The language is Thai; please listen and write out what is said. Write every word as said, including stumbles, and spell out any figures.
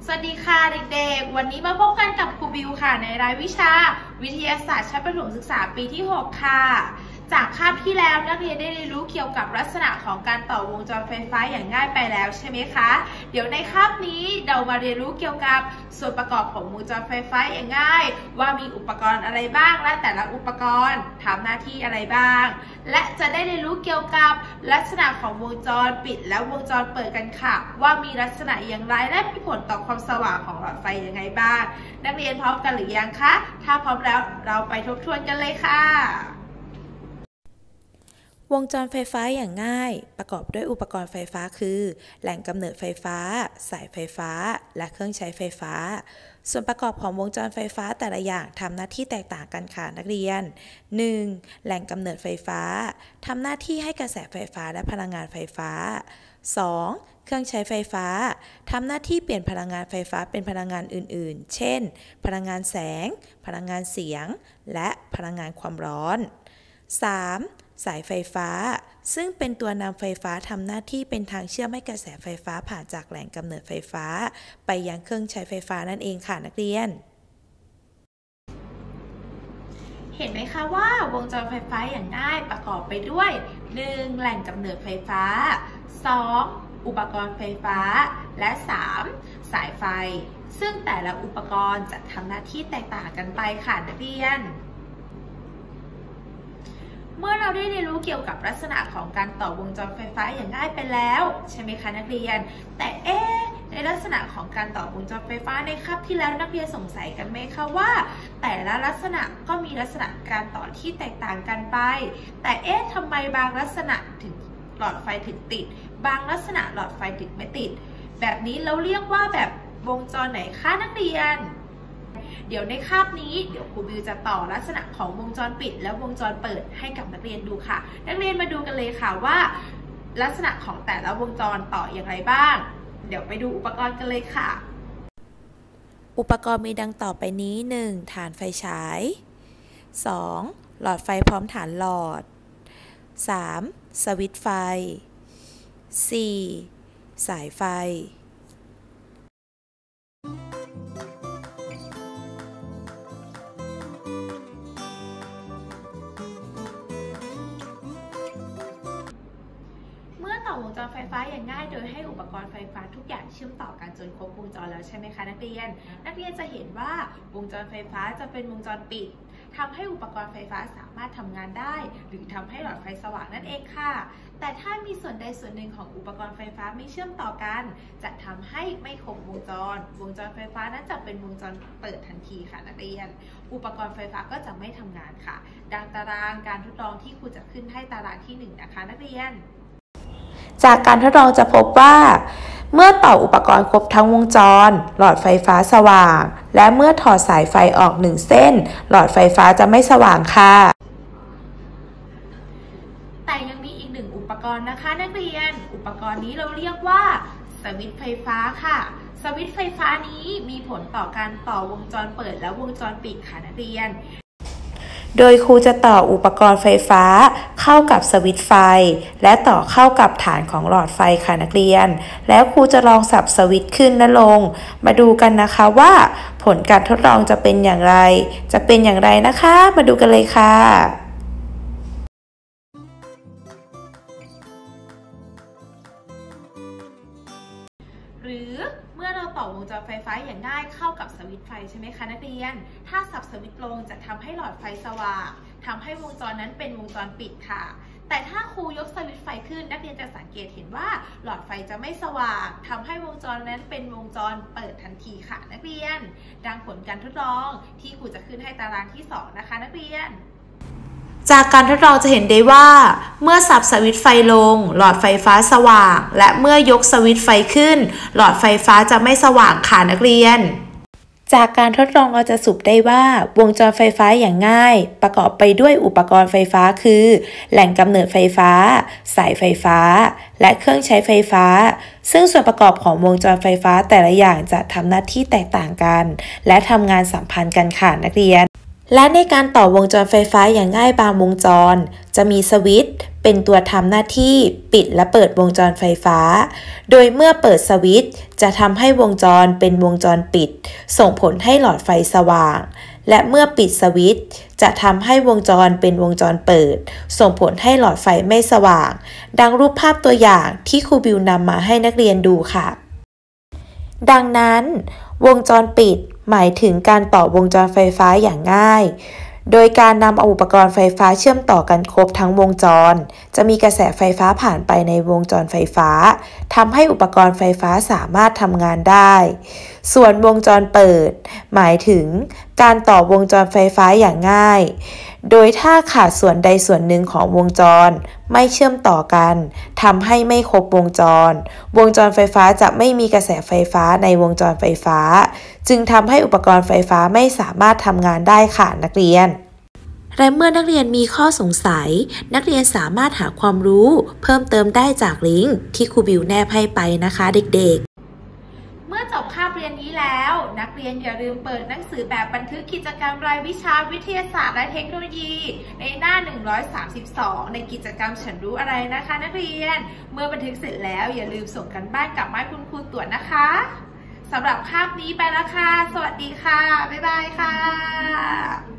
สวัสดีค่ะเด็กๆวันนี้มาพบกันกับครูบิวค่ะในรายวิชาวิทยาศาสตร์ชั้นประถมศึกษาปีที่หกค่ะจากคาบที่แล้วนักเรียนได้เรียนรู้เกี่ยวกับลักษณะของการต่อวงจรไฟฟ้าอย่างง่ายไปแล้วใช่ไหมคะเดี๋ยวในคาบนี้เรามาเรียนรู้เกี่ยวกับส่วนประกอบของวงจรไฟฟ้าอย่างง่ายว่ามีอุปกรณ์อะไรบ้างและแต่ละอุปกรณ์ทำหน้าที่อะไรบ้างและจะได้เรียนรู้เกี่ยวกับลักษณะของวงจรปิดและวงจรเปิดกันค่ะว่ามีลักษณะอย่างไรและมีผลต่อความสว่างของหลอดไฟยังไงบ้างนักเรียนพร้อมกันหรือยังคะถ้าพร้อมแล้วเราไปทบทวนกันเลยค่ะวงจรไฟฟ้าอย่างง่ายประกอบด้วยอุปกรณ์ไฟฟ้าคือแหล่งกำเนิดไฟฟ้าสายไฟฟ้าและเครื่องใช้ไฟฟ้าส่วนประกอบของวงจรไฟฟ้าแต่ละอย่างทำหน้าที่แตกต่างกันค่ะนักเรียน หนึ่ง แหล่งกำเนิดไฟฟ้าทำหน้าที่ให้กระแสไฟฟ้าและพลังงานไฟฟ้า สอง เครื่องใช้ไฟฟ้าทำหน้าที่เปลี่ยนพลังงานไฟฟ้าเป็นพลังงานอื่นๆเช่นพลังงานแสงพลังงานเสียงและพลังงานความร้อน สาม สายไฟฟ้าซึ่งเป็นตัวนำไฟฟ้าทำหน้าที่เป็นทางเชื่อมให้กระแสไฟฟ้าผ่านจากแหล่งกำเนิดไฟฟ้าไปยังเครื่องใช้ไฟฟ้านั่นเองค่ะนักเรียนเห็นไหมคะว่าวงจรไฟฟ้าอย่างง่ายประกอบไปด้วย หนึ่ง แหล่งกำเนิดไฟฟ้า สอง อุปกรณ์ไฟฟ้าและ สาม สายไฟซึ่งแต่ละอุปกรณ์จะทำหน้าที่แตกต่างกันไปค่ะนักเรียนเมื่อเราได้เรียนรู้เกี่ยวกับลักษณะของการต่อวงจรไฟฟ้าอย่างง่ายไปแล้วใช่ไหมคะนักเรียนแต่เอ๊ะในลักษณะของการต่อวงจรไฟฟ้าในคาบที่แล้วนักเรียนสงสัยกันไหมคะว่าแต่ละลักษณะก็มีลักษณะการต่อที่แตกต่างกันไปแต่เอ๊ะทำไมบางลักษณะถึงหลอดไฟถึงติดบางลักษณะหลอดไฟถึงไม่ติดแบบนี้เราเรียกว่าแบบวงจรไหนคะนักเรียนเดี๋ยวในคาบนี้เดี๋ยวครูบิวจะต่อลักษณะของวงจรปิดและวงจรเปิดให้กับนักเรียนดูค่ะนักเรียนมาดูกันเลยค่ะว่าลักษณะของแต่ละวงจรต่ออย่างไรบ้างเดี๋ยวไปดูอุปกรณ์กันเลยค่ะอุปกรณ์มีดังต่อไปนี้ หนึ่ง ฐานไฟฉาย สอง หลอดไฟพร้อมฐานหลอด สาม สวิตช์ไฟ สี่ สายไฟวงจรไฟฟ้าอย่างง่ายโดยให้อุปกรณ์ไฟฟ้าทุกอย่างเชื่อมต่อกันจนครบวงจรแล้วใช่ไหมคะนักเรียนนักเรียนจะเห็นว่าวงจรไฟฟ้าจะเป็นวงจรปิดทำให้อุปกรณ์ไฟฟ้าสามารถทำงานได้หรือทำให้หลอดไฟสว่างนั่นเองค่ะแต่ถ้ามีส่วนใดส่วนหนึ่งของอุปกรณ์ไฟฟ้าไม่เชื่อมต่อกันจะทำให้ไม่ครบวงจรวงจรไฟฟ้านั้นจะเป็นวงจรเปิดทันทีค่ะนักเรียนอุปกรณ์ไฟฟ้าก็จะไม่ทำงานค่ะดังตารางการทดลองที่ครูจะขึ้นให้ตารางที่หนึ่งนะคะนักเรียนจากการทดลองจะพบว่าเมื่อต่ออุปกรณ์ครบทั้งวงจรหลอดไฟฟ้าสว่างและเมื่อถอดสายไฟออกหนึ่งเส้นหลอดไฟฟ้าจะไม่สว่างค่ะแต่ยังมีอีกหนึ่งอุปกรณ์นะคะนักเรียนอุปกรณ์นี้เราเรียกว่าสวิตช์ไฟฟ้าค่ะสวิตช์ไฟฟ้านี้มีผลต่อการต่อวงจรเปิดและวงจรปิดค่ะนักเรียนโดยครูจะต่ออุปกรณ์ไฟฟ้าเข้ากับสวิตช์ไฟและต่อเข้ากับฐานของหลอดไฟค่ะนักเรียนแล้วครูจะลองสับสวิตช์ขึ้นและลงมาดูกันนะคะว่าผลการทดลองจะเป็นอย่างไรจะเป็นอย่างไรนะคะมาดูกันเลยค่ะหรือเมื่อเราต่อวงจรไฟฟ้าอย่างง่ายเข้ากับสวิตช์ไฟใช่ไหมคะนักเรียนถ้าสับสวิตช์ลงจะทำให้หลอดไฟสว่างทำให้วงจรนั้นเป็นวงจรปิดค่ะแต่ถ้าครูยกสวิตช์ไฟขึ้นนักเรียนจะสังเกตเห็นว่าหลอดไฟจะไม่สว่างทำให้วงจรนั้นเป็นวงจรเปิดทันทีค่ะนักเรียนดังผลการทดลองที่ครูจะขึ้นให้ตารางที่สองนะคะนักเรียนจากการทดลองจะเห็นได้ว่าเมื่อสับสวิตช์ไฟลงหลอดไฟฟ้าสว่างและเมื่อยกสวิตช์ไฟขึ้นหลอดไฟฟ้าจะไม่สว่างค่ะนักเรียนจากการทดลองเราจะสรุปได้ว่าวงจรไฟฟ้าอย่างง่ายประกอบไปด้วยอุปกรณ์ไฟฟ้าคือแหล่งกำเนิดไฟฟ้าสายไฟฟ้าและเครื่องใช้ไฟฟ้าซึ่งส่วนประกอบของวงจรไฟฟ้าแต่ละอย่างจะทำหน้าที่แตกต่างกันและทำงานสัมพันธ์กันค่ะนักเรียนและในการต่อวงจรไฟฟ้าอย่างง่ายบางวงจรจะมีสวิตช์เป็นตัวทำหน้าที่ปิดและเปิดวงจรไฟฟ้าโดยเมื่อเปิดสวิตช์จะทำให้วงจรเป็นวงจรปิดส่งผลให้หลอดไฟสว่างและเมื่อปิดสวิตช์จะทำให้วงจรเป็นวงจรเปิดส่งผลให้หลอดไฟไม่สว่างดังรูปภาพตัวอย่างที่ครูบิวนำมาให้นักเรียนดูค่ะดังนั้นวงจรปิดหมายถึงการต่อวงจรไฟฟ้าอย่างง่ายโดยการนำเอาอุปกรณ์ไฟฟ้าเชื่อมต่อกันครบทั้งวงจรจะมีกระแสไฟฟ้าผ่านไปในวงจรไฟฟ้าทำให้อุปกรณ์ไฟฟ้าสามารถทำงานได้ส่วนวงจรเปิดหมายถึงการต่อวงจรไฟฟ้าอย่างง่ายโดยถ้าขาดส่วนใดส่วนหนึ่งของวงจรไม่เชื่อมต่อกันทำให้ไม่ครบวงจรวงจรไฟฟ้าจะไม่มีกระแสไฟฟ้าในวงจรไฟฟ้าจึงทำให้อุปกรณ์ไฟฟ้าไม่สามารถทำงานได้ค่ะนักเรียนและเมื่อนักเรียนมีข้อสงสัยนักเรียนสามารถหาความรู้เพิ่มเติมได้จากลิงก์ที่ครูบิวแนบให้ไปนะคะเด็กๆเมื่อจบคาบเรียนนี้แล้วนักเรียนอย่าลืมเปิดหนังสือแบบบันทึกกิจกรรมรายวิชาวิทยาศาสตร์และเทคโนโลยีในหน้าหนึ่งร้อยสามสิบสองในกิจกรรมฉันรู้อะไรนะคะนักเรียนเมื่อบันทึกเสร็จแล้วอย่าลืมส่งกันบ้านกลับมาให้คุณครูตรวจนะคะสำหรับคาบนี้ไปแล้วค่ะสวัสดีค่ะบ๊ายบายค่ะ